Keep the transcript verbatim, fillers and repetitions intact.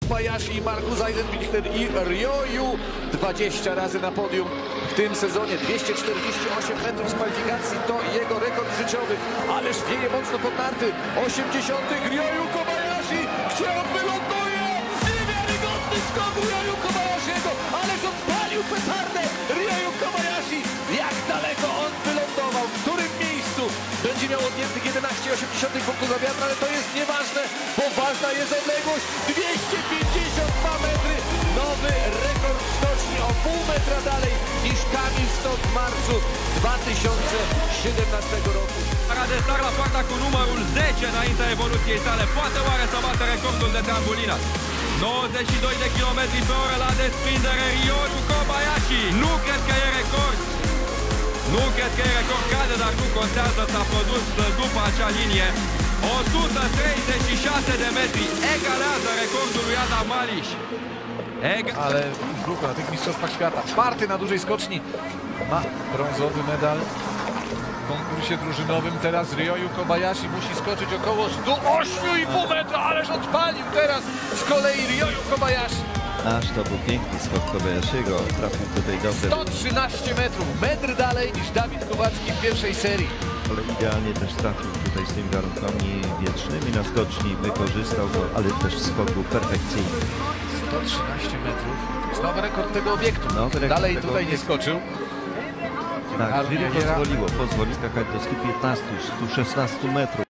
Kobayashi i Markus Eisenbichler i Ryoyu dwadzieścia razy na podium w tym sezonie. dwieście czterdzieści osiem metrów z kwalifikacji to jego rekord życiowy. Ależ wieje mocno pod narty. osiemdziesiąty Ryoyu Kobayashi, gdzie on wyląduje? Niewiarygodny skok Ryoyu Kobayashiego, ależ odpalił petardę Ryoyu Kobayashi. Jak daleko on wylądował, w którym miejscu? Będzie miał odjętych jedenaście przecinek osiem punktów za wiatr, ale to jest nieważne, bo ważna jest odległość. dwieście pięćdziesiąt dwa metry. Nowy rekord skoczni o pół metra dalej niż Kamil Stott w marcu dwa tysiące siedemnastego roku. De start la poarta cu numărul zece înaintea evoluției sale. Poate oare să bată recordul de trambulină? nouăzeci și doi de kilometri pe oră la desprindere, Ryoyu Kobayashi. Nu cred că e record. Nu cred că e record, cade, dar nu contează, s-a produs după acea linie. o sută treizeci și șase de metri, egalează recordul lui Adam Malysz. Ega... Ale w ruchu na tych mistrzostwach świata. Czwarty na dużej skoczni. Ma brązowy medal w konkursie drużynowym. Teraz Ryoyu Kobayashi musi skoczyć około sto osiem i pół metra, ależ odpalił teraz z kolei Ryoyu Kobayashi. Aż to był piękny skok Kobayashiego, trafił tutaj dobrze. sto trzynaście metrów, metr dalej niż Dawid Kubacki w pierwszej serii. Ale idealnie też trafił tutaj z tymi warunkami wietrznymi na skoczni, wykorzystał go, ale też skok był perfekcyjny. sto trzynaście metrów, jest nowy rekord tego obiektu. Nowy rekord dalej tego tutaj obiektu. nie skoczył. Tak, Karol jury Jagiera. pozwoliło, pozwoli skakać do stu piętnastu, stu szesnastu metrów.